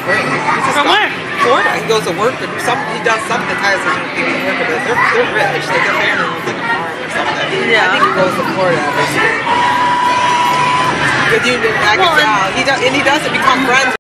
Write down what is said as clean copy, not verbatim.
spring. From where? Florida. He goes to work. He does something that ties his people to work. But they're rich. Like their family owns like a farm or something. Yeah. I think he goes to Florida every year. But you, I can tell. He doesn't become friends.